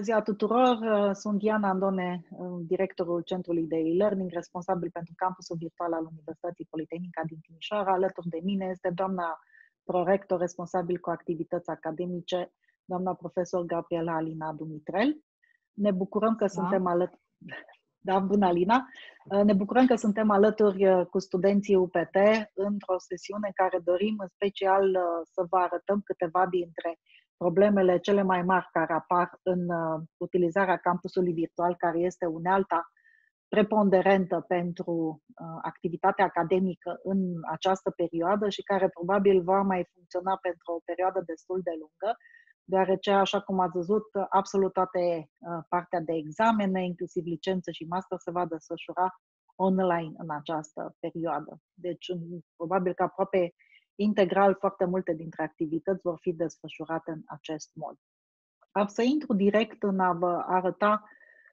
Ziua tuturor! Sunt Diana Andone, directorul Centrului de e-learning, responsabil pentru campusul virtual al Universității Politehnica din Timișoara. Alături de mine este doamna prorector responsabil cu activități academice, doamna profesor Gabriela Alina Dumitrel. Ne bucurăm că suntem alături... Da, bună, Alina! Ne bucurăm că suntem alături cu studenții UPT într-o sesiune în care dorim în special să vă arătăm câteva dintre problemele cele mai mari care apar în utilizarea campusului virtual, care este unealta preponderentă pentru activitatea academică în această perioadă și care probabil va mai funcționa pentru o perioadă destul de lungă, deoarece, așa cum ați văzut, absolut toate partea de examene, inclusiv licență și master, se va desfășura online în această perioadă. Deci, probabil că aproape integral, foarte multe dintre activități vor fi desfășurate în acest mod. Am să intru direct în a vă arăta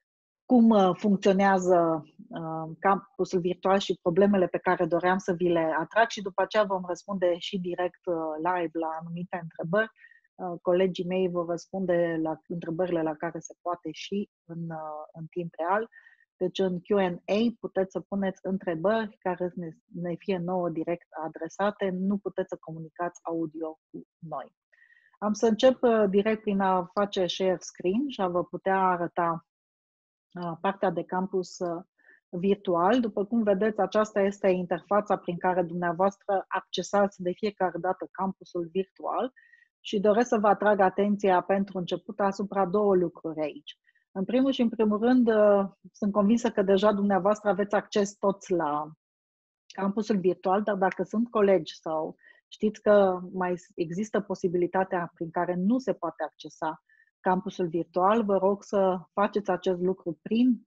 cum funcționează campusul virtual și problemele pe care doream să vi le atrag și după aceea vom răspunde și direct live la anumite întrebări. Colegii mei vor răspunde la întrebările la care se poate și în timp real. Deci în Q&A puteți să puneți întrebări care ne fie nouă direct adresate, nu puteți să comunicați audio cu noi. Am să încep direct prin a face share screen și a vă putea arăta partea de campus virtual. După cum vedeți, aceasta este interfața prin care dumneavoastră accesați de fiecare dată campusul virtual și doresc să vă atrag atenția pentru început asupra două lucruri aici. În primul și în primul rând, sunt convinsă că deja dumneavoastră aveți acces toți la campusul virtual, dar dacă sunt colegi sau știți că mai există posibilitatea prin care nu se poate accesa campusul virtual, vă rog să faceți acest lucru prin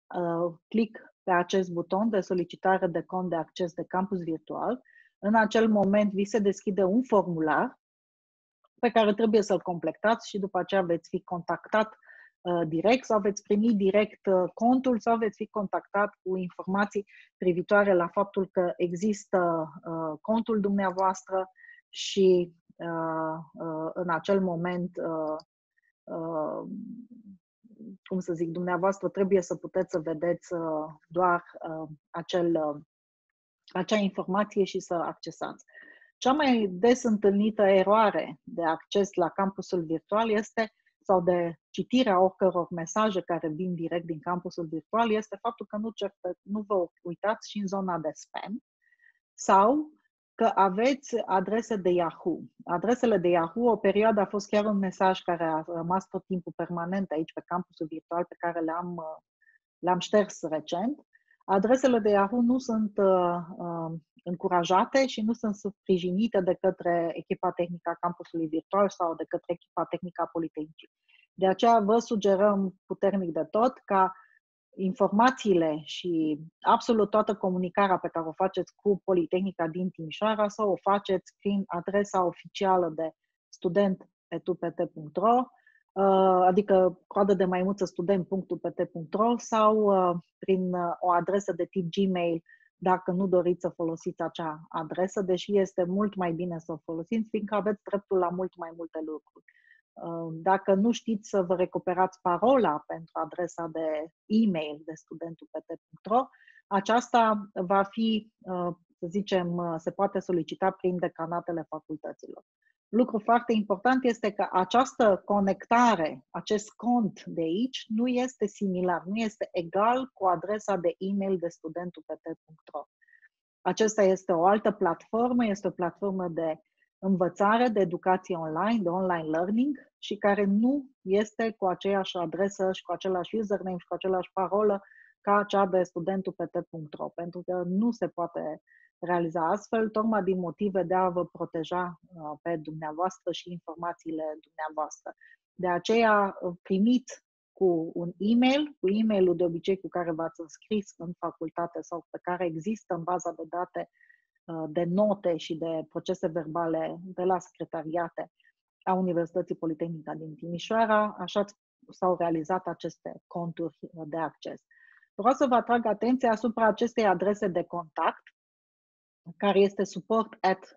click pe acest buton de solicitare de cont de acces de campus virtual. În acel moment vi se deschide un formular pe care trebuie să-l completați și după aceea veți fi contactat direct sau veți primi direct contul sau veți fi contactat cu informații privitoare la faptul că există contul dumneavoastră și în acel moment, cum să zic, dumneavoastră trebuie să puteți să vedeți doar acea informație și să accesați. Cea mai des întâlnită eroare de acces la campusul virtual este, sau de citirea oricăror mesaje care vin direct din campusul virtual, este faptul că nu vă uitați și în zona de spam sau că aveți adrese de Yahoo. Adresele de Yahoo, o perioadă a fost chiar un mesaj care a rămas tot timpul permanent aici pe campusul virtual pe care le-am șters recent. Adresele de Yahoo nu sunt încurajate și nu sunt sprijinite de către echipa tehnică a campusului virtual sau de către echipa tehnică a Politehnicii. De aceea vă sugerăm puternic de tot ca informațiile și absolut toată comunicarea pe care o faceți cu Politehnica din Timișoara să o faceți prin adresa oficială de student@upt.ro, adică coadă de maimuță student.upt.ro sau prin o adresă de tip Gmail dacă nu doriți să folosiți acea adresă, deși este mult mai bine să o folosiți, fiindcă aveți dreptul la mult mai multe lucruri. Dacă nu știți să vă recuperați parola pentru adresa de e-mail de student.upt.ro, aceasta va fi, să zicem, se poate solicita prin decanatele facultăților. Lucru foarte important este că această conectare, acest cont de aici, nu este similar, nu este egal cu adresa de e-mail de student.upt.ro. Acesta este o altă platformă, este o platformă de învățare, de educație online, de online learning și care nu este cu aceeași adresă și cu același username și cu același parolă ca cea de studentupt.ro, pentru că nu se poate realiza astfel, tocmai din motive de a vă proteja pe dumneavoastră și informațiile dumneavoastră. De aceea primiți cu un e-mail, cu e-mailul de obicei cu care v-ați înscris în facultate sau pe care există în baza de date de note și de procese verbale de la secretariate a Universității Politehnica din Timișoara, așa s-au realizat aceste conturi de acces. Vreau să vă atrag atenția asupra acestei adrese de contact, care este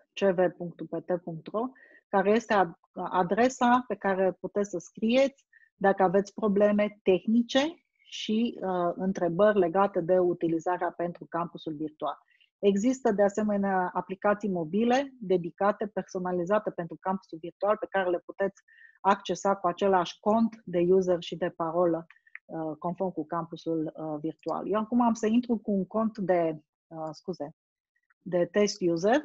support@cv.upt.ro, care este adresa pe care puteți să scrieți dacă aveți probleme tehnice și întrebări legate de utilizarea pentru campusul virtual. Există de asemenea aplicații mobile dedicate, personalizate pentru campusul virtual, pe care le puteți accesa cu același cont de user și de parolă conform cu campusul virtual. Eu acum am să intru cu un cont de test user,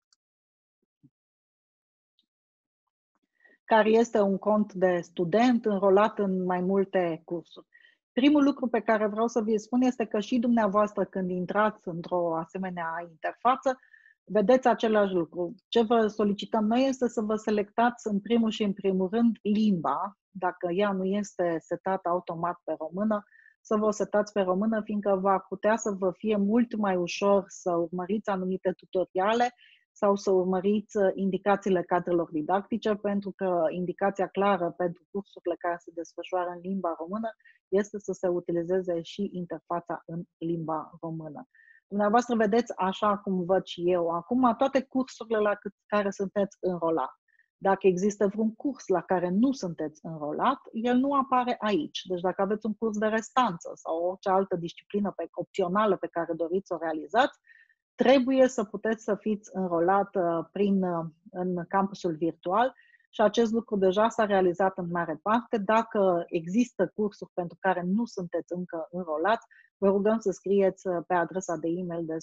care este un cont de student înrolat în mai multe cursuri. Primul lucru pe care vreau să vi-l spun este că și dumneavoastră, când intrați într-o asemenea interfață, vedeți același lucru. Ce vă solicităm noi este să vă selectați în primul și în primul rând limba, dacă ea nu este setată automat pe română, să vă setați pe română, fiindcă va putea să vă fie mult mai ușor să urmăriți anumite tutoriale sau să urmăriți indicațiile cadrelor didactice, pentru că indicația clară pentru cursurile care se desfășoară în limba română este să se utilizeze și interfața în limba română. Dumneavoastră vedeți, așa cum văd și eu acum, toate cursurile la care sunteți înrolat. Dacă există vreun curs la care nu sunteți înrolat, el nu apare aici. Deci dacă aveți un curs de restanță sau orice altă disciplină opțională pe care doriți să o realizați, trebuie să puteți să fiți înrolat în campusul virtual și acest lucru deja s-a realizat în mare parte. Dacă există cursuri pentru care nu sunteți încă înrolați, vă rugăm să scrieți pe adresa de e-mail de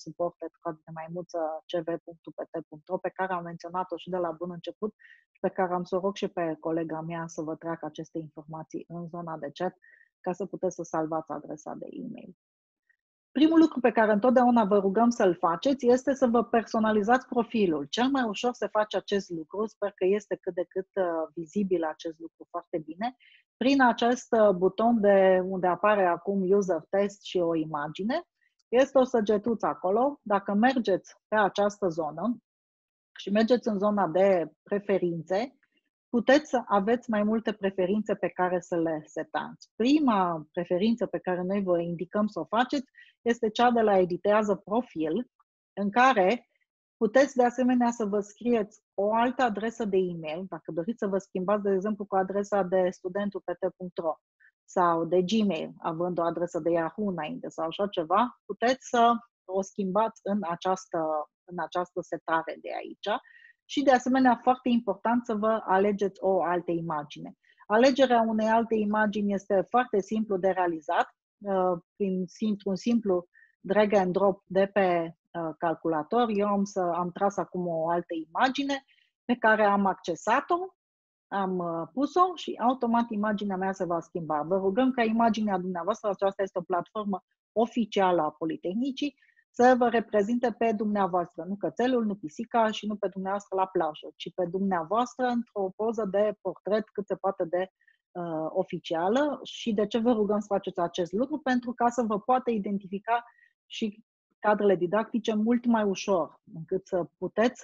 support@cv.upt.ro, pe care am menționat-o și de la bun început și pe care am să o rog și pe colega mea să vă treacă aceste informații în zona de chat ca să puteți să salvați adresa de e-mail. Primul lucru pe care întotdeauna vă rugăm să-l faceți este să vă personalizați profilul. Cel mai ușor se face acest lucru, sper că este cât de cât vizibil acest lucru foarte bine, prin acest buton unde apare acum User Test și o imagine. Este o săgetuță acolo. Dacă mergeți pe această zonă și mergeți în zona de preferințe, puteți să aveți mai multe preferințe pe care să le setați. Prima preferință pe care noi vă indicăm să o faceți este cea de la editează profil, în care puteți de asemenea să vă scrieți o altă adresă de e-mail, dacă doriți să vă schimbați, de exemplu, cu adresa de studentupt.ro sau de Gmail, având o adresă de Yahoo înainte sau așa ceva, puteți să o schimbați în această setare de aici. Și, de asemenea, foarte important să vă alegeți o altă imagine. Alegerea unei alte imagini este foarte simplu de realizat, printr-un simplu drag and drop de pe calculator. Eu am tras acum o altă imagine pe care am accesat-o, am pus-o și automat imaginea mea se va schimba. Vă rugăm ca imaginea dumneavoastră, aceasta este o platformă oficială a Politehnicii, să vă reprezinte pe dumneavoastră, nu cățelul, nu pisica și nu pe dumneavoastră la plajă, ci pe dumneavoastră într-o poză de portret cât se poate de oficială. Și de ce vă rugăm să faceți acest lucru? Pentru ca să vă poată identifica și cadrele didactice mult mai ușor, încât să puteți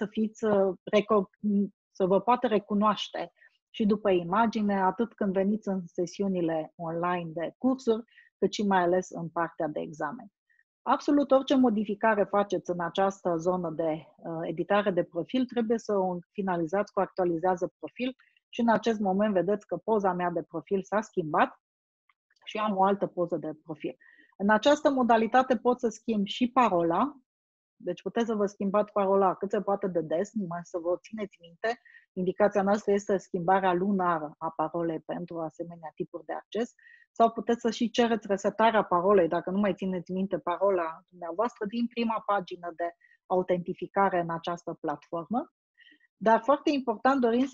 să vă poată recunoaște și după imagine, atât când veniți în sesiunile online de cursuri, cât și mai ales în partea de examen. Absolut orice modificare faceți în această zonă de editare de profil, trebuie să o finalizați cu actualizează profil și în acest moment vedeți că poza mea de profil s-a schimbat și am o altă poză de profil. În această modalitate pot să schimb și parola, deci puteți să vă schimbați parola cât se poate de des, numai să vă țineți minte. Indicația noastră este schimbarea lunară a parolei pentru asemenea tipuri de acces. Sau puteți să și cereți resetarea parolei, dacă nu mai țineți minte parola dumneavoastră, din prima pagină de autentificare în această platformă. Dar foarte important, dorim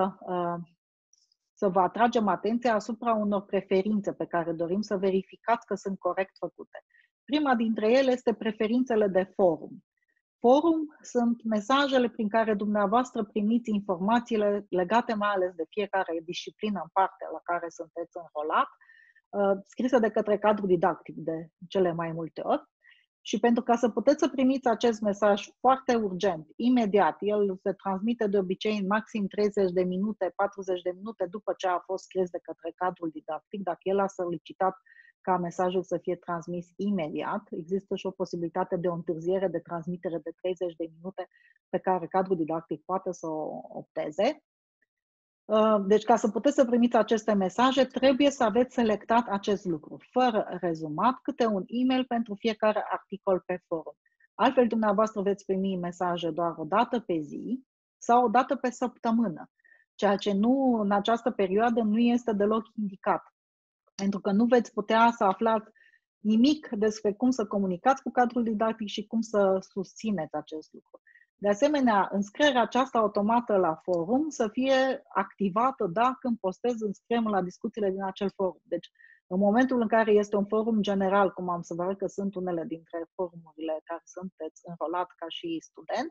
să vă atragem atenția asupra unor preferințe pe care dorim să verificați că sunt corect făcute. Prima dintre ele este preferințele de forum. Forum sunt mesajele prin care dumneavoastră primiți informațiile legate mai ales de fiecare disciplină în parte la care sunteți înrolat, scrise de către cadru didactic de cele mai multe ori. Și pentru ca să puteți să primiți acest mesaj foarte urgent, imediat, el se transmite de obicei în maxim 30 de minute, 40 de minute după ce a fost scris de către cadrul didactic, dacă el a solicitat ca mesajul să fie transmis imediat, există și o posibilitate de o întârziere de transmitere de 30 de minute pe care cadrul didactic poate să o opteze. Deci, ca să puteți să primiți aceste mesaje, trebuie să aveți selectat acest lucru, fără rezumat, câte un e-mail pentru fiecare articol pe forum. Altfel, dumneavoastră veți primi mesaje doar o dată pe zi sau o dată pe săptămână, ceea ce nu, în această perioadă nu este deloc indicat, pentru că nu veți putea să aflați nimic despre cum să comunicați cu cadrul didactic și cum să susțineți acest lucru. De asemenea, înscrierea aceasta automată la forum să fie activată dacă îmi postez înscrierea la discuțiile din acel forum. Deci, în momentul în care este un forum general, cum am să vă arăt că sunt unele dintre forumurile care sunteți înrolat ca și student,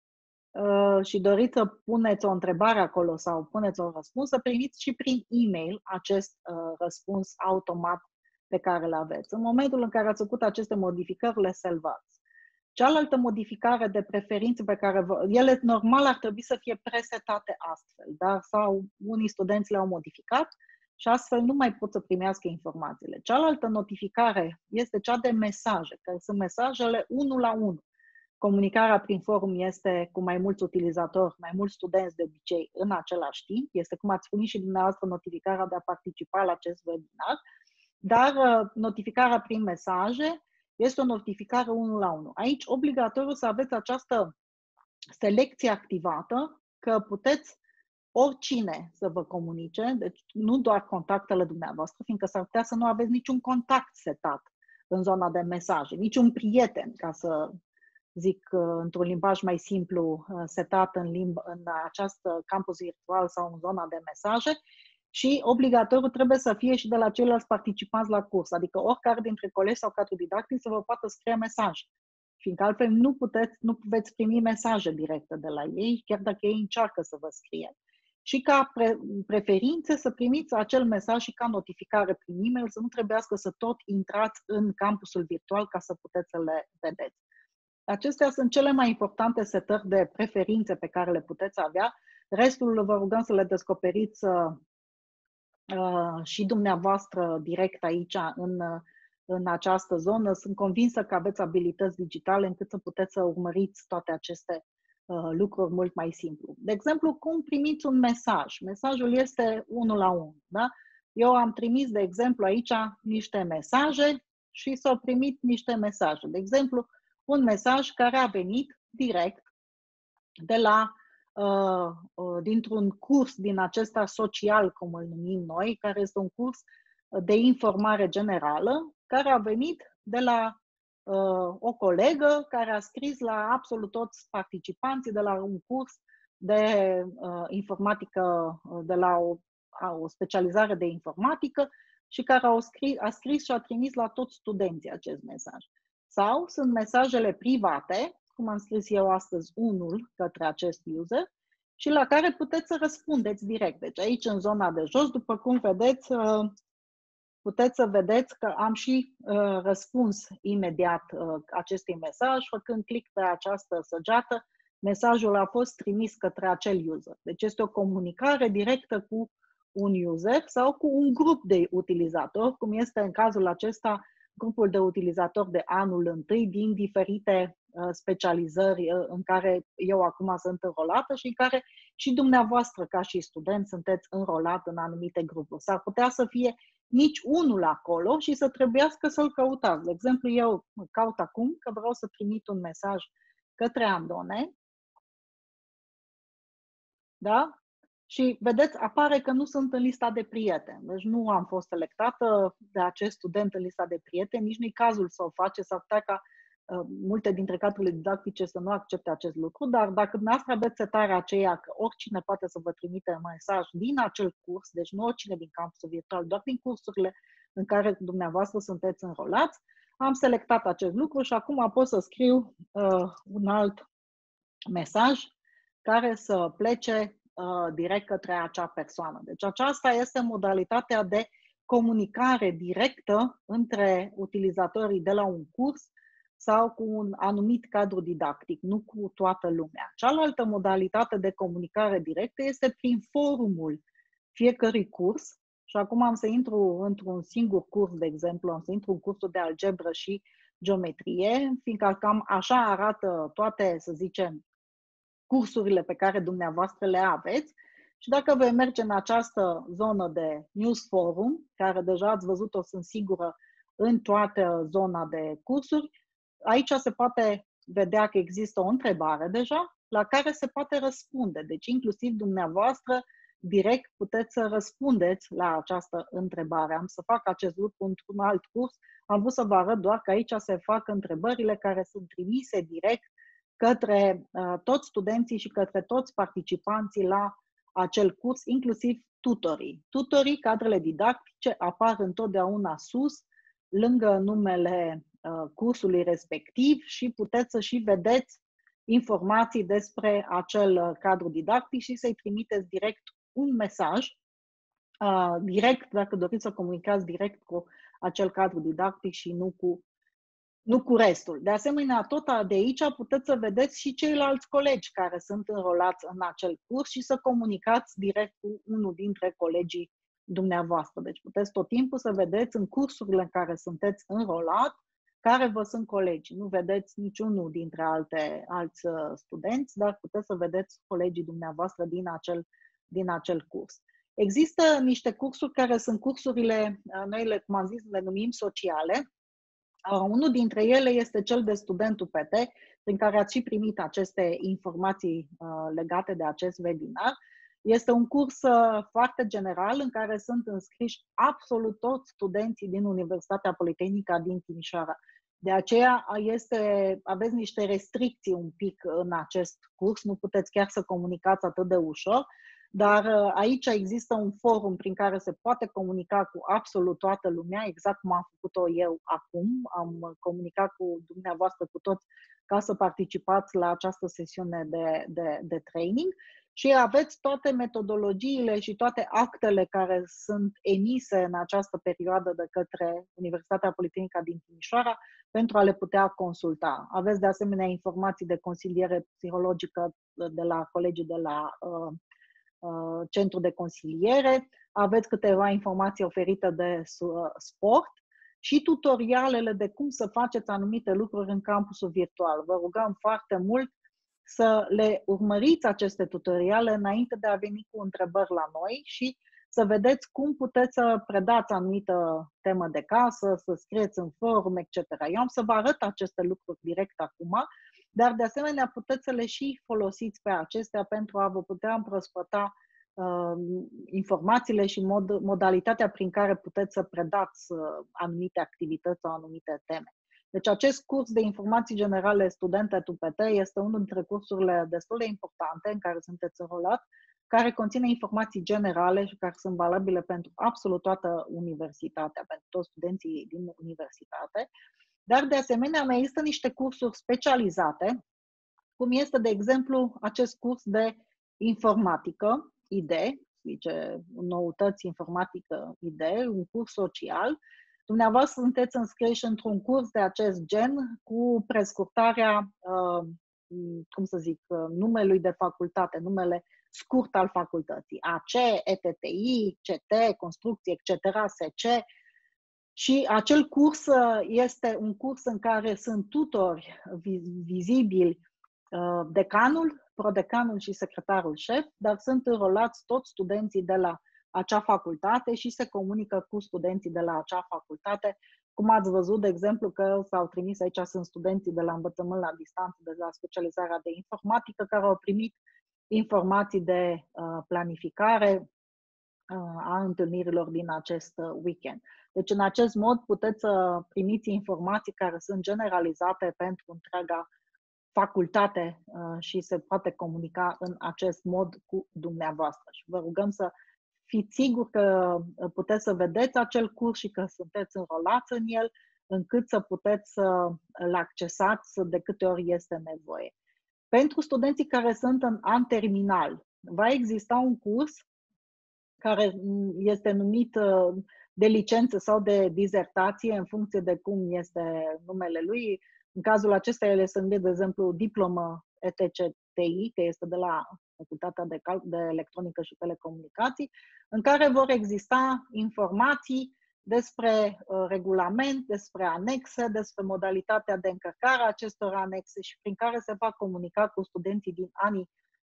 și doriți să puneți o întrebare acolo sau puneți un răspuns, să primiți și prin e-mail acest răspuns automat pe care îl aveți. În momentul în care ați făcut aceste modificări, le salvați. Cealaltă modificare de preferințe pe care ele normal ar trebui să fie presetate astfel, dar sau unii studenți le-au modificat și astfel nu mai pot să primească informațiile. Cealaltă notificare este cea de mesaje, care sunt mesajele 1 la 1. Comunicarea prin forum este cu mai mulți utilizatori, mai mulți studenți de obicei în același timp. Este, cum ați spus și dumneavoastră, notificarea de a participa la acest webinar, dar notificarea prin mesaje este o notificare 1 la 1. Aici, obligatoriu să aveți această selecție activată, că puteți oricine să vă comunice, deci nu doar contactele dumneavoastră, fiindcă s-ar putea să nu aveți niciun contact setat în zona de mesaje, niciun prieten, ca să zic într-un limbaj mai simplu, setat în această campus virtual sau în zona de mesaje, și obligatoriu trebuie să fie și de la ceilalți participanți la curs, adică oricare dintre colegi sau cadru didactic să vă poată scrie mesaj, fiindcă altfel nu veți primi mesaje directe de la ei, chiar dacă ei încearcă să vă scrie. Și ca preferințe să primiți acel mesaj și ca notificare prin e-mail, să nu trebuiască să tot intrați în campusul virtual ca să puteți să le vedeți. Acestea sunt cele mai importante setări de preferințe pe care le puteți avea. Restul vă rugăm să le descoperiți și dumneavoastră direct aici în această zonă. Sunt convinsă că aveți abilități digitale încât să puteți să urmăriți toate aceste lucruri mult mai simplu. De exemplu, cum primiți un mesaj? Mesajul este 1 la 1. Da? Eu am trimis, de exemplu, aici niște mesaje și s-au primit niște mesaje. De exemplu, un mesaj care a venit direct de la dintr-un curs din acesta social, cum îl numim noi, care este un curs de informare generală, care a venit de la o colegă care a scris la absolut toți participanții de la un curs de informatică, de la o specializare de informatică și care a scris și a trimis la toți studenții acest mesaj. Sau sunt mesajele private, cum am scris eu astăzi unul către acest user, și la care puteți să răspundeți direct. Deci aici, în zona de jos, după cum vedeți, puteți să vedeți că am și răspuns imediat acestui mesaj, făcând click pe această săgeată, mesajul a fost trimis către acel user. Deci este o comunicare directă cu un user sau cu un grup de utilizatori, cum este în cazul acesta grupul de utilizatori de anul întâi din diferite specializări în care eu acum sunt înrolată și în care și dumneavoastră ca și student sunteți înrolat în anumite grupuri. S-ar putea să fie nici unul acolo și să trebuiască să-l căutați. De exemplu, eu caut acum că vreau să trimit un mesaj către Andone, da? Și vedeți, apare că nu sunt în lista de prieteni. Deci nu am fost selectată de acest student în lista de prieteni, nici nu-i cazul să o face, s-ar putea ca multe dintre cadrele didactice să nu accepte acest lucru, dar dacă dumneavoastră aveți setarea aceea că oricine poate să vă trimite un mesaj din acel curs, deci nu oricine din campusul virtual, doar din cursurile în care dumneavoastră sunteți înrolați, am selectat acest lucru și acum pot să scriu un alt mesaj care să plece direct către acea persoană. Deci aceasta este modalitatea de comunicare directă între utilizatorii de la un curs sau cu un anumit cadru didactic, nu cu toată lumea. Cealaltă modalitate de comunicare directă este prin forumul fiecărui curs. Și acum am să intru într-un singur curs, de exemplu, am să intru în cursul de algebră și geometrie, fiindcă cam așa arată toate, să zicem, cursurile pe care dumneavoastră le aveți. Și dacă vei merge în această zonă de News Forum, care deja ați văzut-o, sunt sigură, în toată zona de cursuri, aici se poate vedea că există o întrebare deja la care se poate răspunde. Deci inclusiv dumneavoastră direct puteți să răspundeți la această întrebare. Am să fac acest lucru într-un alt curs. Am vrut să vă arăt doar că aici se fac întrebările care sunt trimise direct către toți studenții și către toți participanții la acel curs, inclusiv tutorii. Tutorii, cadrele didactice, apar întotdeauna sus, lângă numele cursului respectiv și puteți să și vedeți informații despre acel cadru didactic și să-i trimiteți direct un mesaj, direct, dacă doriți să comunicați direct cu acel cadru didactic și nu cu restul. De asemenea, tot de aici puteți să vedeți și ceilalți colegi care sunt înrolați în acel curs și să comunicați direct cu unul dintre colegii dumneavoastră. Deci puteți tot timpul să vedeți în cursurile în care sunteți înrolat care vă sunt colegii. Nu vedeți niciunul dintre alți studenți, dar puteți să vedeți colegii dumneavoastră din acel curs. Există niște cursuri care sunt cursurile, noi cum am zis, le numim sociale. Unul dintre ele este cel de student UPT, prin care ați și primit aceste informații legate de acest webinar. Este un curs foarte general în care sunt înscriși absolut toți studenții din Universitatea Politehnică din Timișoara. De aceea aveți niște restricții un pic în acest curs, nu puteți chiar să comunicați atât de ușor, dar aici există un forum prin care se poate comunica cu absolut toată lumea, exact cum am făcut-o eu acum. Am comunicat cu dumneavoastră, cu toți, ca să participați la această sesiune de training. Și aveți toate metodologiile și toate actele care sunt emise în această perioadă de către Universitatea Politehnică din Timișoara pentru a le putea consulta. Aveți de asemenea informații de consiliere psihologică de la colegii de la Centru de Consiliere, aveți câteva informații oferite de sport și tutorialele de cum să faceți anumite lucruri în campusul virtual. Vă rugăm foarte mult să le urmăriți aceste tutoriale înainte de a veni cu întrebări la noi și să vedeți cum puteți să predați anumită temă de casă, să scrieți în forum, etc. Eu am să vă arăt aceste lucruri direct acum, dar de asemenea puteți să le și folosiți pe acestea pentru a vă putea împrospăta informațiile și modalitatea prin care puteți să predați anumite activități sau anumite teme. Deci acest curs de informații generale studente UPT este unul dintre cursurile destul de importante în care sunteți înrolat, care conține informații generale și care sunt valabile pentru absolut toată universitatea, pentru toți studenții din universitate. Dar de asemenea mai există niște cursuri specializate, cum este de exemplu acest curs de informatică, ID, zice noutăți informatică ID, un curs social. Dumneavoastră sunteți înscriși într-un curs de acest gen cu prescurtarea, numelui de facultate, numele scurt al facultății, AC, ETTI, CT, construcție, etc., SC. Și acel curs este un curs în care sunt tutori vizibili, decanul, prodecanul și secretarul șef, dar sunt înrolați toți studenții de la acea facultate și se comunică cu studenții de la acea facultate. Cum ați văzut, de exemplu, că s-au trimis aici, sunt studenții de la învățământ la distanță, de la specializarea de informatică, care au primit informații de planificare a întâlnirilor din acest weekend. Deci, în acest mod, puteți să primiți informații care sunt generalizate pentru întreaga facultate și se poate comunica în acest mod cu dumneavoastră. Și vă rugăm să fiți siguri că puteți să vedeți acel curs și că sunteți înrolați în el, încât să puteți să-l accesați de câte ori este nevoie. Pentru studenții care sunt în an terminal, va exista un curs care este numit de licență sau de dizertație, în funcție de cum este numele lui. În cazul acesta, ele sunt, de exemplu, diplomă ETCTI, că este de la Facultatea de Electronică și Telecomunicații, în care vor exista informații despre regulament, despre anexe, despre modalitatea de încărcare a acestor anexe și prin care se va comunica cu studenții din anii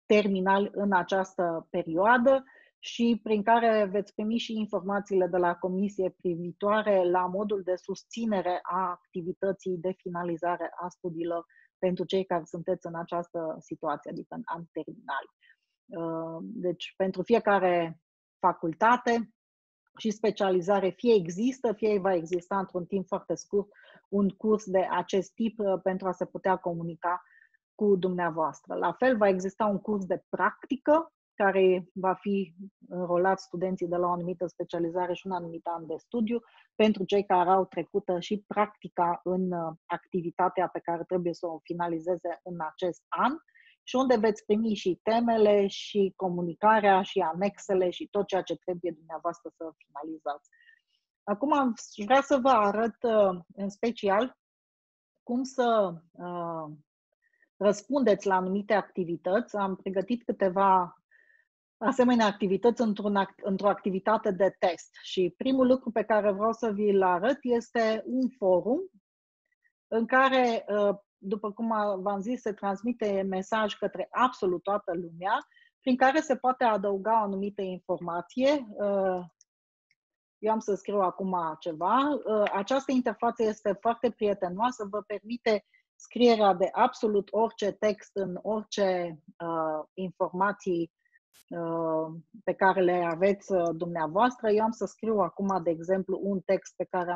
terminali în această perioadă și prin care veți primi și informațiile de la Comisie privitoare la modul de susținere a activității de finalizare a studiilor pentru cei care sunteți în această situație, adică în an terminal. Deci, pentru fiecare facultate și specializare, fie există, fie va exista într-un timp foarte scurt un curs de acest tip pentru a se putea comunica cu dumneavoastră. La fel, va exista un curs de practică care va fi înrolat studenții de la o anumită specializare și un anumit an de studiu pentru cei care au trecută și practica în activitatea pe care trebuie să o finalizeze în acest an și unde veți primi și temele și comunicarea și anexele și tot ceea ce trebuie dumneavoastră să finalizați. Acum vreau să vă arăt în special cum să răspundeți la anumite activități. Am pregătit câteva asemenea activități într-o activitate de test. Și primul lucru pe care vreau să vi-l arăt este un forum în care, după cum v-am zis, se transmite mesaj către absolut toată lumea, prin care se poate adăuga o anumită informație. Eu am să scriu acum ceva. Această interfață este foarte prietenoasă, vă permite scrierea de absolut orice text în orice informații pe care le aveți dumneavoastră. Eu am să scriu acum, de exemplu, un text pe care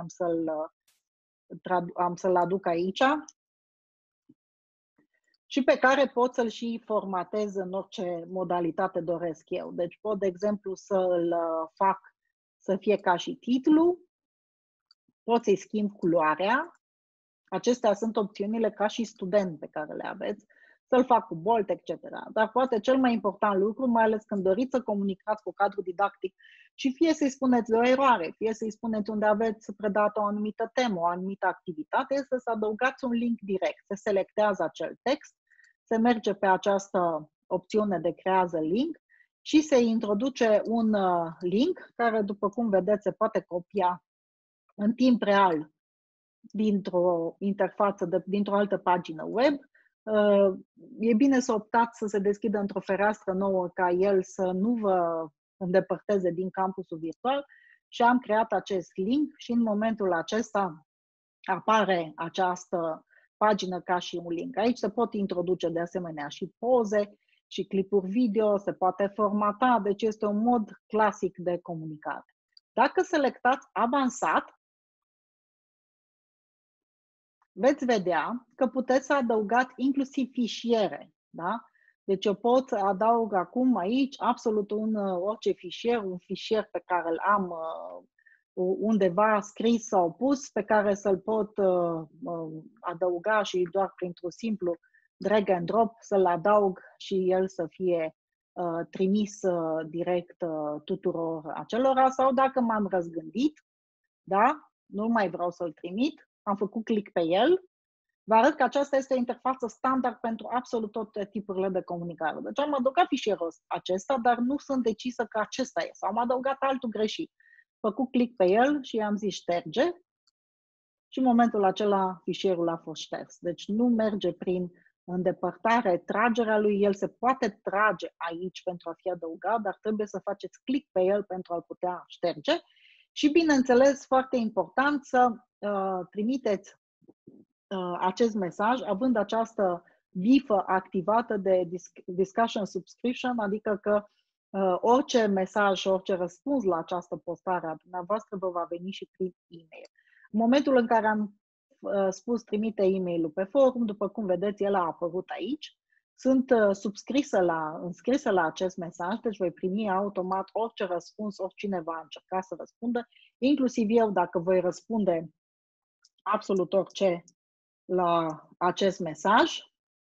am să-l aduc aici și pe care pot să-l și formatez în orice modalitate doresc eu. Deci pot, de exemplu, să-l fac să fie ca și titlu, pot să-i schimb culoarea. Acestea sunt opțiunile ca și student pe care le aveți, să-l fac cu bold, etc. Dar poate cel mai important lucru, mai ales când doriți să comunicați cu cadrul didactic și fie să-i spuneți de o eroare, fie să-i spuneți unde aveți predat o anumită temă, o anumită activitate, este să adăugați un link direct. Se selectează acel text, se merge pe această opțiune de creează link și se introduce un link care, după cum vedeți, se poate copia în timp real dintr-o interfață, dintr-o altă pagină web. E bine să optați să se deschidă într-o fereastră nouă ca el să nu vă îndepărteze din campusul virtual și am creat acest link și în momentul acesta apare această pagină ca și un link. Aici se pot introduce de asemenea și poze și clipuri video, se poate formata, deci este un mod clasic de comunicare. Dacă selectați avansat, veți vedea că puteți să adăugați inclusiv fișiere. Da? Deci eu pot să adaug acum aici absolut orice fișier, un fișier pe care îl am undeva scris sau pus, pe care să-l pot adăuga și doar printr-un simplu drag and drop să-l adaug și el să fie trimis direct tuturor acelora, sau dacă m-am răzgândit, da? Nu mai vreau să-l trimit, am făcut click pe el, vă arăt că aceasta este o interfață standard pentru absolut toate tipurile de comunicare. Deci am adăugat fișierul acesta, dar nu sunt decisă că acesta e, sau am adăugat altul greșit. Făcut click pe el și i-am zis șterge și în momentul acela fișierul a fost șters. Deci nu merge prin îndepărtare, tragerea lui, el se poate trage aici pentru a fi adăugat, dar trebuie să faceți click pe el pentru a-l putea șterge. Și bineînțeles, foarte important să trimiteți acest mesaj având această bifă activată de discussion subscription, adică că orice mesaj, orice răspuns la această postare a dumneavoastră vă va veni și prin e-mail. În momentul în care am spus trimite e-mailul pe forum, după cum vedeți, el a apărut aici. Sunt înscrisă la acest mesaj, deci voi primi automat orice răspuns, oricine va încerca să răspundă, inclusiv eu, dacă voi răspunde absolut orice la acest mesaj.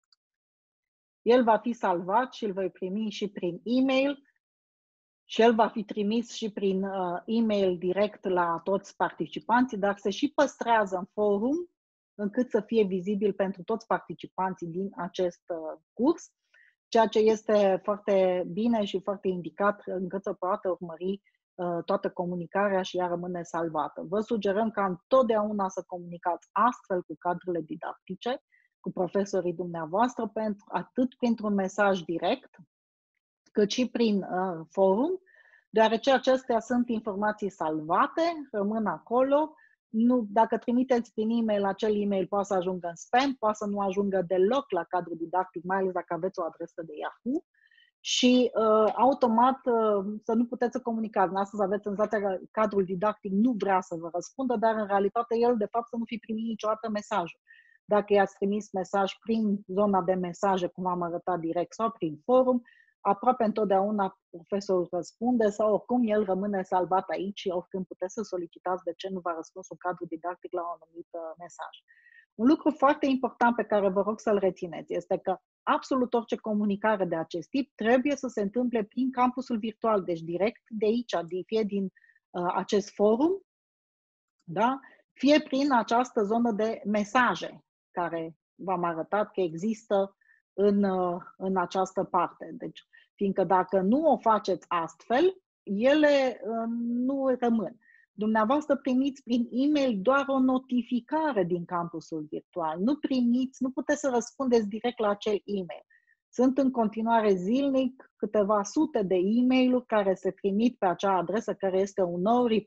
El va fi salvat și îl voi primi și prin e-mail și el va fi trimis și prin e-mail direct la toți participanții, dar se și păstrează în forum încât să fie vizibil pentru toți participanții din acest curs, ceea ce este foarte bine și foarte indicat încât să poată urmări toată comunicarea și ea rămâne salvată. Vă sugerăm ca întotdeauna să comunicați astfel cu cadrele didactice, cu profesorii dumneavoastră, atât printr-un mesaj direct, cât și prin forum, deoarece acestea sunt informații salvate, rămân acolo. Nu, dacă trimiteți prin e-mail, acel e-mail poate să ajungă în spam, poate să nu ajungă deloc la cadrul didactic, mai ales dacă aveți o adresă de Yahoo. Și automat să nu puteți să comunicați. Astăzi aveți senzația că cadrul didactic nu vrea să vă răspundă, dar în realitate el de fapt să nu fi primit niciodată mesajul. Dacă i-ați trimis mesaj prin zona de mesaje, cum am arătat direct, sau prin forum, aproape întotdeauna profesorul răspunde sau oricum el rămâne salvat aici și oricând puteți să solicitați de ce nu v-a răspuns un cadru didactic la un anumit mesaj. Un lucru foarte important pe care vă rog să-l rețineți este că absolut orice comunicare de acest tip trebuie să se întâmple prin campusul virtual, deci direct de aici, fie din acest forum, da? Fie prin această zonă de mesaje care v-am arătat că există în această parte. Deci, fiindcă dacă nu o faceți astfel, ele nu rămân. Dumneavoastră primiți prin e-mail doar o notificare din campusul virtual. Nu puteți să răspundeți direct la acel e-mail. Sunt în continuare zilnic câteva sute de e-mail-uri care se trimit pe acea adresă care este un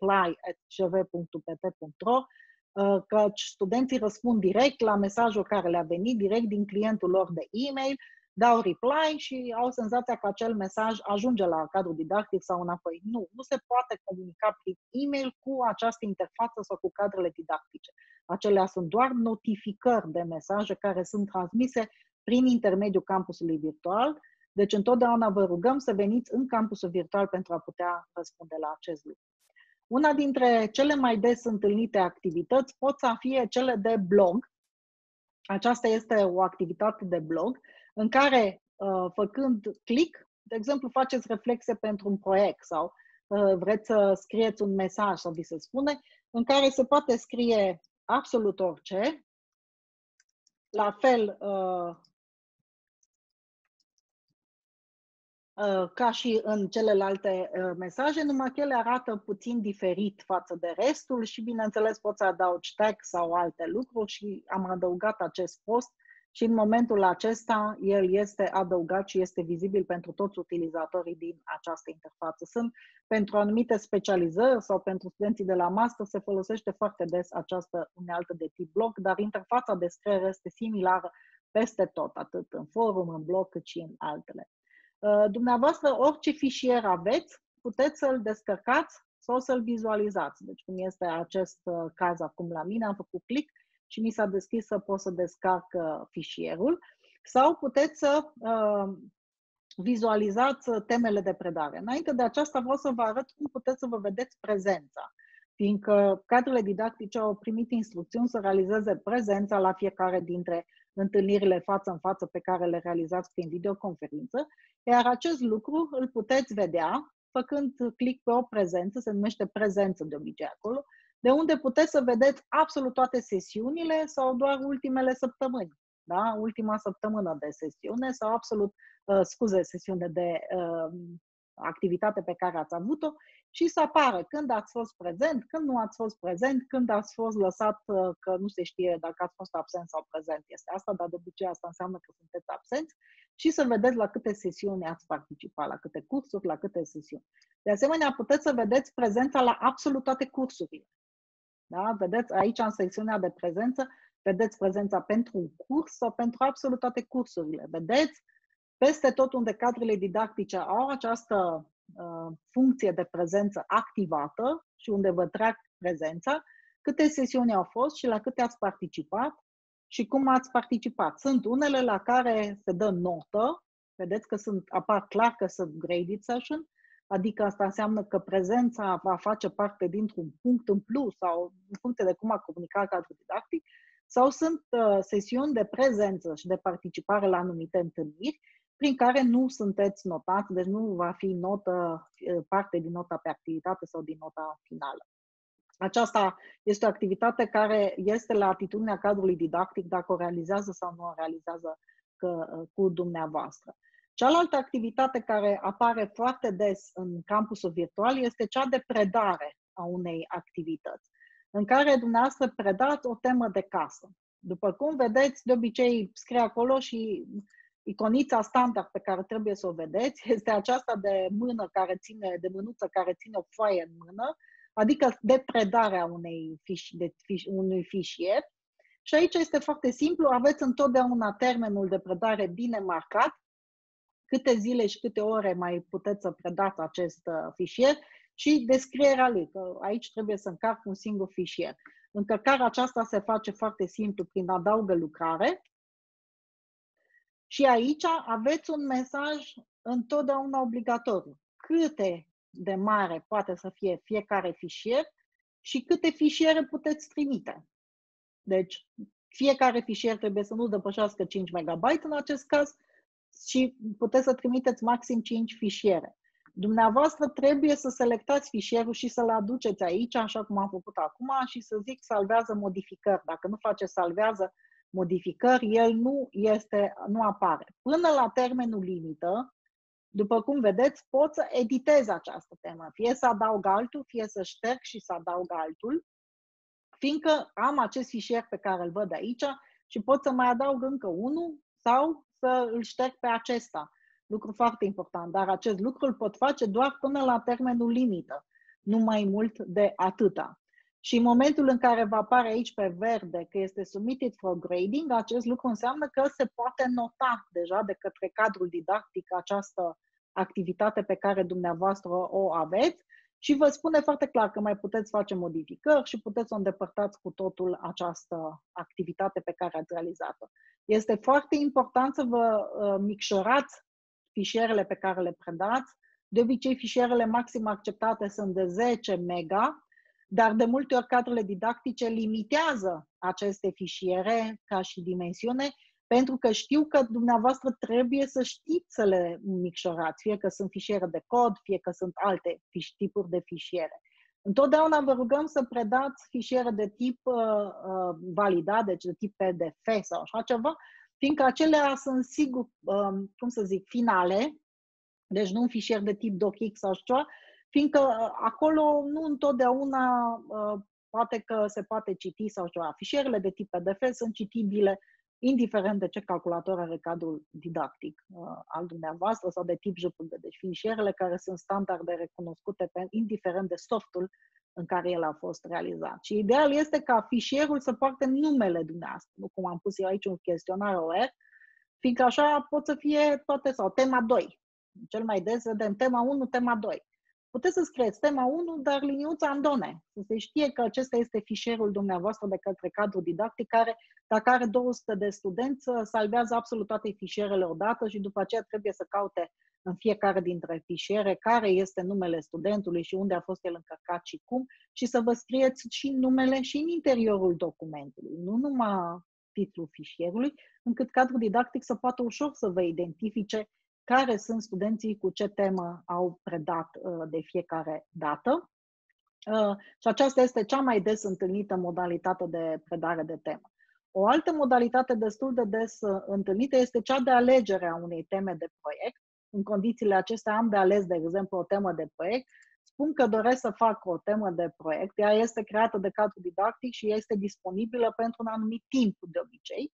no-reply@cv.upt.ro, căci studenții răspund direct la mesajul care le-a venit direct din clientul lor de e-mail, dau reply și au senzația că acel mesaj ajunge la cadrul didactic sau înapoi. Nu se poate comunica prin e-mail cu această interfață sau cu cadrele didactice. Acelea sunt doar notificări de mesaje care sunt transmise prin intermediul campusului virtual. Deci întotdeauna vă rugăm să veniți în campusul virtual pentru a putea răspunde la acest lucru. Una dintre cele mai des întâlnite activități pot să fie cele de blog. Aceasta este o activitate de blog în care, făcând click, de exemplu, faceți reflexe pentru un proiect sau vreți să scrieți un mesaj sau vi se spune, în care se poate scrie absolut orice. La fel, ca și în celelalte mesaje, numai că ele arată puțin diferit față de restul și, bineînțeles, poți să adaugi text sau alte lucruri și am adăugat acest post și în momentul acesta el este adăugat și este vizibil pentru toți utilizatorii din această interfață. Sunt pentru anumite specializări sau pentru studenții de la master se folosește foarte des această unealtă de tip blog, dar interfața de scriere este similară peste tot, atât în forum, în blog, cât și în altele. Dumneavoastră, orice fișier aveți, puteți să-l descărcați sau să-l vizualizați. Deci, cum este acest caz acum la mine, am făcut click și mi s-a deschis să pot să descarc fișierul. Sau puteți să vizualizați temele de predare. Înainte de aceasta vreau să vă arăt cum puteți să vă vedeți prezența, fiindcă cadrele didactice au primit instrucțiuni să realizeze prezența la fiecare dintre întâlnirile față în față pe care le realizați prin videoconferință, iar acest lucru îl puteți vedea făcând click pe o prezență, se numește prezență de obicei acolo, de unde puteți să vedeți absolut toate sesiunile sau doar ultimele săptămâni. Da? Ultima săptămână de sesiune sau sesiune de activitate pe care ați avut-o și să apară când ați fost prezent, când nu ați fost prezent, când ați fost lăsat că nu se știe dacă ați fost absent sau prezent. Este asta, dar de obicei asta înseamnă că sunteți absenți și să vedeți la câte sesiuni ați participat, la câte cursuri, la câte sesiuni. De asemenea, puteți să vedeți prezența la absolut toate cursurile. Da? Vedeți aici în secțiunea de prezență, vedeți prezența pentru un curs sau pentru absolut toate cursurile. Vedeți peste tot unde cadrele didactice au această funcție de prezență activată și unde vă trag prezența, câte sesiuni au fost și la câte ați participat și cum ați participat. Sunt unele la care se dă notă, vedeți că apar clar că sunt graded session, adică asta înseamnă că prezența va face parte dintr-un punct în plus sau în funcție de cum a comunicat cadrul didactic, sau sunt sesiuni de prezență și de participare la anumite întâlniri, prin care nu sunteți notați, deci nu va fi parte din nota pe activitate sau din nota finală. Aceasta este o activitate care este la atitudinea cadrului didactic dacă o realizează sau nu o realizează cu dumneavoastră. Cealaltă activitate care apare foarte des în campusul virtual este cea de predare a unei activități, în care dumneavoastră predați o temă de casă. După cum vedeți, de obicei scrie acolo și iconița standard pe care trebuie să o vedeți este aceasta de mână care ține, de mânuță care ține o foaie în mână, adică de predarea unui fișier. Și aici este foarte simplu, aveți întotdeauna termenul de predare bine marcat, câte zile și câte ore mai puteți să predați acest fișier și descrierea lui, că aici trebuie să încarc un singur fișier. Încărcarea aceasta se face foarte simplu prin adaugă lucrare și aici aveți un mesaj întotdeauna obligatoriu. Câte de mare poate să fie fiecare fișier și câte fișiere puteți trimite. Deci, fiecare fișier trebuie să nu depășească 5 MB în acest caz și puteți să trimiteți maxim 5 fișiere. Dumneavoastră trebuie să selectați fișierul și să-l aduceți aici, așa cum am făcut acum, și să zic salvează modificări. Dacă nu faceți salvează modificări, el nu apare. Până la termenul limită, după cum vedeți, pot să editez această temă. Fie să adaug altul, fie să șterg și să adaug altul, fiindcă am acest fișier pe care îl văd aici și pot să mai adaug încă unul sau să îl șterg pe acesta. Lucru foarte important, dar acest lucru îl pot face doar până la termenul limită, nu mai mult de atâta. Și în momentul în care va apare aici pe verde că este submitted for grading, acest lucru înseamnă că se poate nota deja de către cadrul didactic această activitate pe care dumneavoastră o aveți și vă spune foarte clar că mai puteți face modificări și puteți să o îndepărtați cu totul această activitate pe care ați realizat-o. Este foarte important să vă micșorați fișierele pe care le predați. De obicei, fișierele maxim acceptate sunt de 10 mega, dar de multe ori cadrele didactice limitează aceste fișiere ca și dimensiune, pentru că știu că dumneavoastră trebuie să știți să le micșorați, fie că sunt fișiere de cod, fie că sunt alte tipuri de fișiere. Întotdeauna vă rugăm să predați fișiere de tip validat, deci de tip PDF sau așa ceva, fiindcă acelea sunt sigur, finale, deci nu un fișier de tip docx sau ceva, fiindcă acolo nu întotdeauna poate că se poate citi sau ceva. Fișierele de tip PDF sunt citibile indiferent de ce calculator are cadrul didactic al dumneavoastră sau de tip JPG. Deci fișierele care sunt standarde recunoscute indiferent de softul în care el a fost realizat. Și ideal este ca fișierul să poarte numele dumneavoastră, nu cum am pus eu aici un chestionar OR, fiindcă așa pot să fie toate, sau tema 2. Cel mai des vedem tema 1, tema 2. Puteți să scrieți tema 1, dar liniuța Andone. Să se știe că acesta este fișierul dumneavoastră de către cadrul didactic, care, dacă are 200 de studenți, salvează absolut toate fișierele odată și după aceea trebuie să caute în fiecare dintre fișiere care este numele studentului și unde a fost el încărcat și cum, și să vă scrieți și numele și în interiorul documentului, nu numai titlul fișierului, încât cadrul didactic să poată ușor să vă identifice care sunt studenții cu ce temă au predat de fiecare dată. Și aceasta este cea mai des întâlnită modalitate de predare de temă. O altă modalitate destul de des întâlnită este cea de alegere a unei teme de proiect. În condițiile acestea am de ales, de exemplu, o temă de proiect. Spun că doresc să fac o temă de proiect. Ea este creată de cadrul didactic și este disponibilă pentru un anumit timp, de obicei,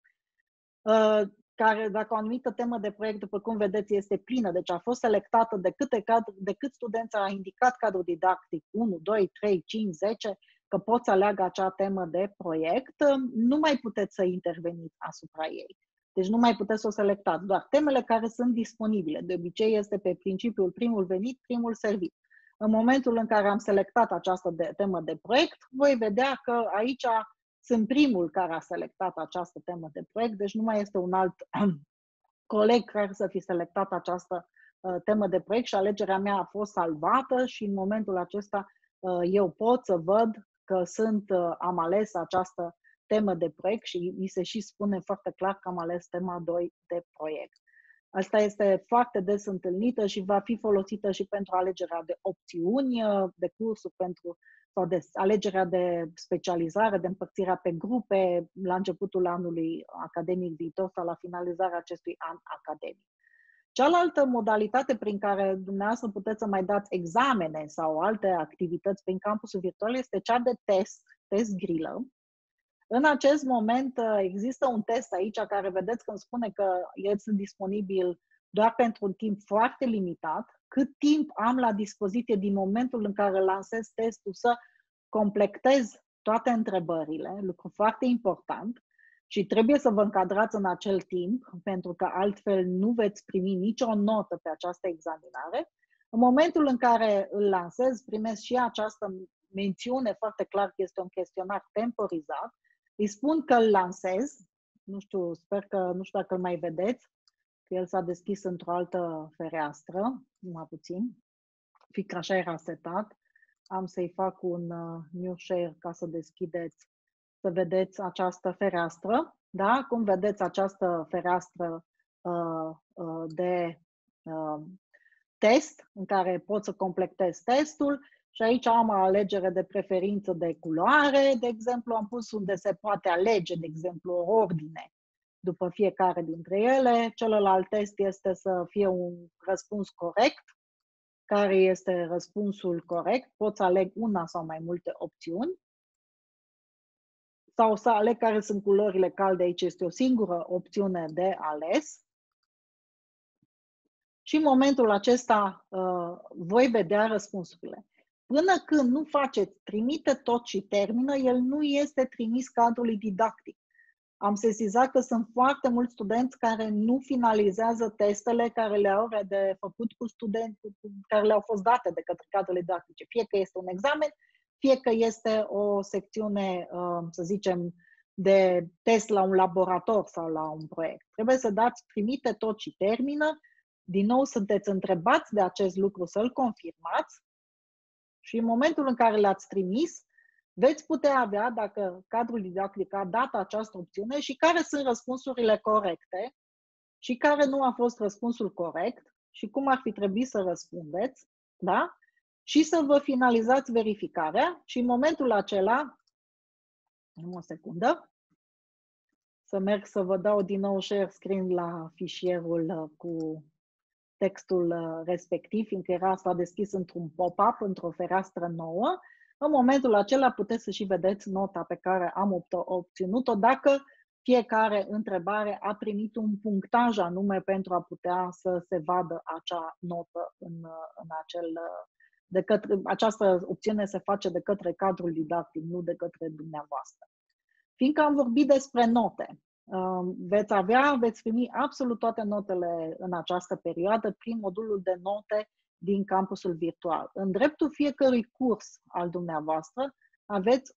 care, dacă o anumită temă de proiect, după cum vedeți, este plină, deci a fost selectată de cât studenți a indicat cadrul didactic, 1, 2, 3, 5, 10, că pot să aleagă acea temă de proiect, nu mai puteți să interveniți asupra ei. Deci nu mai puteți să o selectați, doar temele care sunt disponibile. De obicei este pe principiul primul venit, primul servit. În momentul în care am selectat această temă de proiect, voi vedea că aici sunt primul care a selectat această temă de proiect, deci nu mai este un alt coleg care să fi selectat această temă de proiect și alegerea mea a fost salvată și în momentul acesta eu pot să văd că am ales această temă de proiect și mi se și spune foarte clar că am ales tema 2 de proiect. Asta este foarte des întâlnită și va fi folosită și pentru alegerea de opțiuni de cursuri, sau de alegerea de specializare, de împărțirea pe grupe la începutul anului academic viitor sau la finalizarea acestui an academic. Cealaltă modalitate prin care dumneavoastră puteți să mai dați examene sau alte activități prin campusul virtual este cea de test grilă. În acest moment există un test aici care vedeți că îmi spune că este disponibil doar pentru un timp foarte limitat. Cât timp am la dispoziție din momentul în care lansez testul să completez toate întrebările, lucru foarte important, și trebuie să vă încadrați în acel timp, pentru că altfel nu veți primi nicio notă pe această examinare. În momentul în care îl lansez, primesc și această mențiune foarte clar că este un chestionar temporizat. Îi spun că îl lansez, nu știu, sper că, nu știu dacă îl mai vedeți, că el s-a deschis într-o altă fereastră, numai puțin, fiindcă așa era setat. Am să-i fac un new share ca să deschideți, să vedeți această fereastră. Da? Cum vedeți această fereastră de test, în care pot să completez testul. Și aici am o alegere de preferință de culoare, de exemplu, am pus unde se poate alege, de exemplu, o ordine după fiecare dintre ele. Celălalt test este să fie un răspuns corect. Care este răspunsul corect? Pot să aleg una sau mai multe opțiuni. Sau să aleg care sunt culorile calde. Aici este o singură opțiune de ales. Și în momentul acesta voi vedea răspunsurile. Până când nu faceți, trimite tot și termină, el nu este trimis cadrului didactic. Am sesizat că sunt foarte mulți studenți care nu finalizează testele care le-au de făcut cu studenți, care le-au fost date de către cadrele didactice. Fie că este un examen, fie că este o secțiune, să zicem, de test la un laborator sau la un proiect. Trebuie să dați trimite tot și termină. Din nou, sunteți întrebați de acest lucru să-l confirmați și în momentul în care l-ați trimis, veți putea avea, dacă cadrul didactic a dat această opțiune, și care sunt răspunsurile corecte și care nu a fost răspunsul corect și cum ar fi trebuit să răspundeți, da? Și să vă finalizați verificarea și în momentul acela, o secundă, să merg să vă dau din nou share screen la fișierul cu textul respectiv, fiindcă s-a deschis într-un pop-up, într-o fereastră nouă. În momentul acela puteți să și vedeți nota pe care am obținut-o, dacă fiecare întrebare a primit un punctaj anume pentru a putea să se vadă acea notă în acel... această opțiune se face de către cadrul didactic, nu de către dumneavoastră. Fiindcă am vorbit despre note, veți primi absolut toate notele în această perioadă prin modulul de note din campusul virtual. În dreptul fiecărui curs al dumneavoastră aveți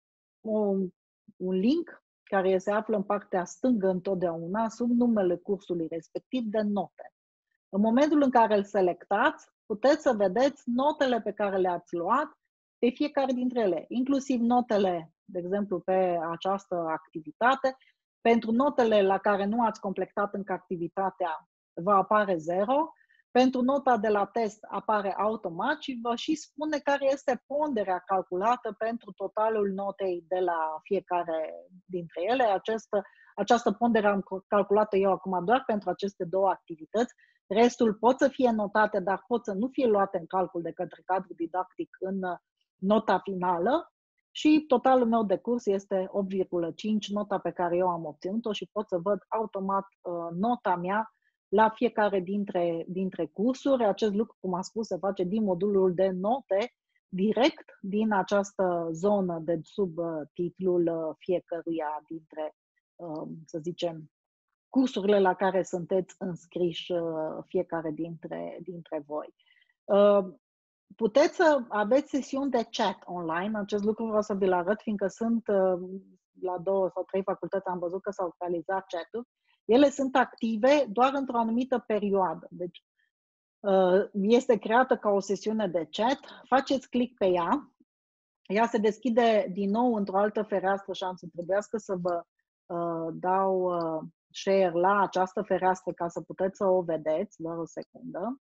un link care se află în partea stângă întotdeauna sub numele cursului respectiv de note. În momentul în care îl selectați, puteți să vedeți notele pe care le-ați luat pe fiecare dintre ele, inclusiv notele, de exemplu, pe această activitate. Pentru notele la care nu ați completat încă activitatea, va apare 0. Pentru nota de la test apare automat și vă și spune care este ponderea calculată pentru totalul notei de la fiecare dintre ele. Această pondere am calculat-o eu acum doar pentru aceste două activități. Restul pot să fie notate, dar pot să nu fie luate în calcul de către cadrul didactic în nota finală. Și totalul meu de curs este 8,5, nota pe care eu am obținut-o și pot să văd automat nota mea la fiecare dintre cursuri. Acest lucru, cum am spus, se face din modulul de note, direct din această zonă de sub titlul fiecăruia dintre, să zicem, cursurile la care sunteți înscriși fiecare dintre voi. Puteți să aveți sesiuni de chat online, acest lucru vreau să vi-l arăt, fiindcă sunt la 2 sau 3 facultăți, am văzut că s-au realizat chat-uri. Ele sunt active doar într-o anumită perioadă. Deci este creată ca o sesiune de chat, faceți click pe ea, ea se deschide din nou într-o altă fereastră și am să trebuiască să vă dau share la această fereastră ca să puteți să o vedeți, doar o secundă.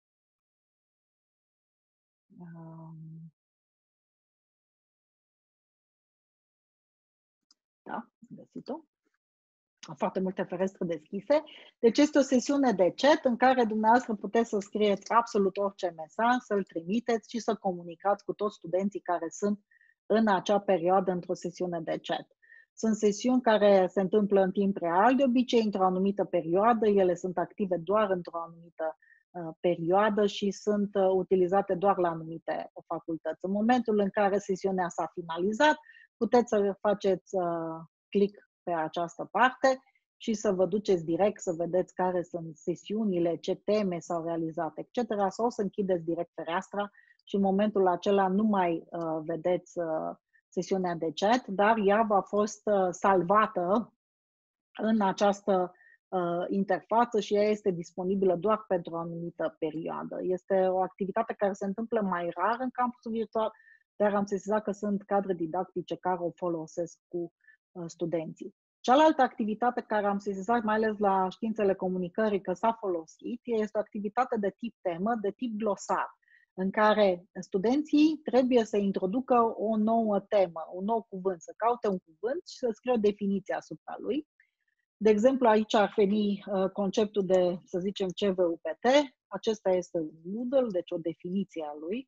Da, am găsit-o. Am foarte multe ferestre deschise. Deci este o sesiune de chat în care dumneavoastră puteți să scrieți absolut orice mesaj, să-l trimiteți și să comunicați cu toți studenții care sunt în acea perioadă într-o sesiune de chat. Sunt sesiuni care se întâmplă în timp real, de obicei într-o anumită perioadă, ele sunt active doar într-o anumită perioadă și sunt utilizate doar la anumite facultăți. În momentul în care sesiunea s-a finalizat, puteți să faceți click pe această parte și să vă duceți direct să vedeți care sunt sesiunile, ce teme s-au realizat, etc. Sau să închideți direct fereastra și în momentul acela nu mai vedeți sesiunea de chat, dar ea va fost salvată în această interfață și ea este disponibilă doar pentru o anumită perioadă. Este o activitate care se întâmplă mai rar în campusul virtual, dar am sesizat că sunt cadre didactice care o folosesc cu studenții. Cealaltă activitate care am sesizat, mai ales la științele comunicării, că s-a folosit, este o activitate de tip temă, de tip glosar, în care studenții trebuie să introducă o nouă temă, un nou cuvânt, să caute un cuvânt și să scrie o definiție asupra lui. De exemplu, aici ar veni conceptul de, să zicem, CVUPT. Acesta este un Moodle, deci o definiție a lui.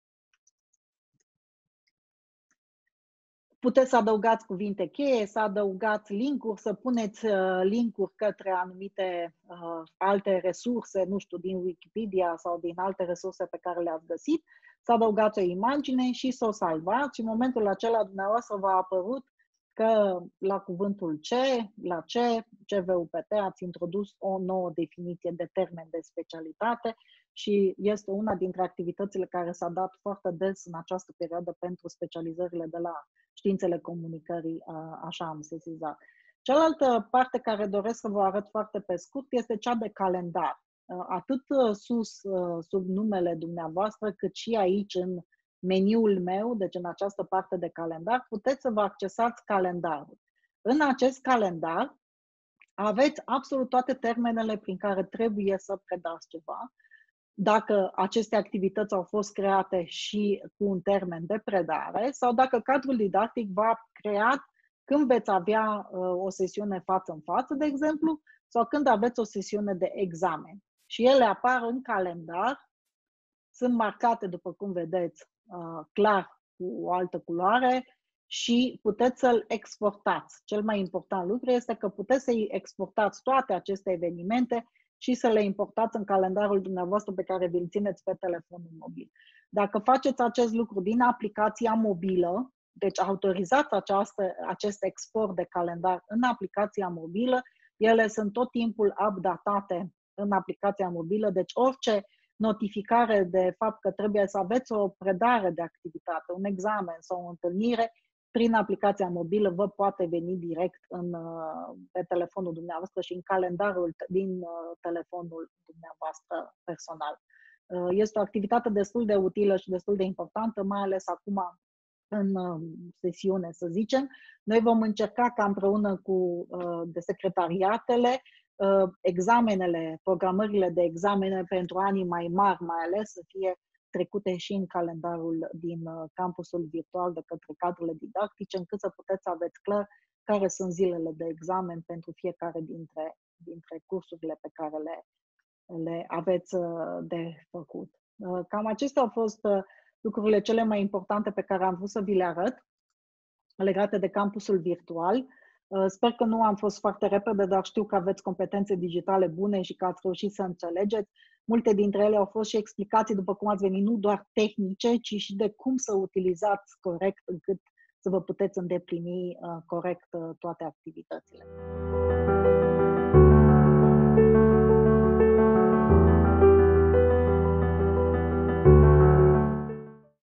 Puteți să adăugați cuvinte cheie, să adăugați link-uri, să puneți link-uri către anumite alte resurse, nu știu, din Wikipedia sau din alte resurse pe care le-ați găsit, să adăugați o imagine și să o salvați și în momentul acela dumneavoastră v-a apărut că la cuvântul la CVUPT ați introdus o nouă definiție de termen de specialitate și este una dintre activitățile care s-a dat foarte des în această perioadă pentru specializările de la științele comunicării, așa am sesizat. Cealaltă parte care doresc să vă arăt foarte pe scurt este cea de calendar. Atât sus, sub numele dumneavoastră, cât și aici în meniul meu, deci în această parte de calendar, puteți să vă accesați calendarul. În acest calendar aveți absolut toate termenele prin care trebuie să predați ceva. Dacă aceste activități au fost create și cu un termen de predare sau dacă cadrul didactic v-a creat când veți avea o sesiune față în față, de exemplu, sau când aveți o sesiune de examen. Și ele apar în calendar, sunt marcate, după cum vedeți, clar cu o altă culoare și puteți să-l exportați. Cel mai important lucru este că puteți să-i exportați toate aceste evenimente și să le importați în calendarul dumneavoastră pe care vi-l țineți pe telefonul mobil. Dacă faceți acest lucru din aplicația mobilă, deci autorizați acest export de calendar în aplicația mobilă, ele sunt tot timpul updatate în aplicația mobilă, deci orice notificare de fapt că trebuie să aveți o predare de activitate, un examen sau o întâlnire, prin aplicația mobilă vă poate veni direct pe telefonul dumneavoastră și în calendarul din telefonul dumneavoastră personal. Este o activitate destul de utilă și destul de importantă, mai ales acum în sesiune, să zicem. Noi vom încerca ca împreună cu de secretariatele, examenele, programările de examene pentru anii mai mari, mai ales, să fie trecute și în calendarul din campusul virtual de către cadrele didactice, încât să puteți să aveți clar care sunt zilele de examen pentru fiecare dintre cursurile pe care le aveți de făcut. Cam acestea au fost lucrurile cele mai importante pe care am vrut să vi le arăt legate de campusul virtual. Sper că nu am fost foarte repede, dar știu că aveți competențe digitale bune și că ați reușit să înțelegeți. Multe dintre ele au fost și explicații, după cum ați venit, nu doar tehnice, ci și de cum să utilizați corect încât să vă puteți îndeplini corect toate activitățile.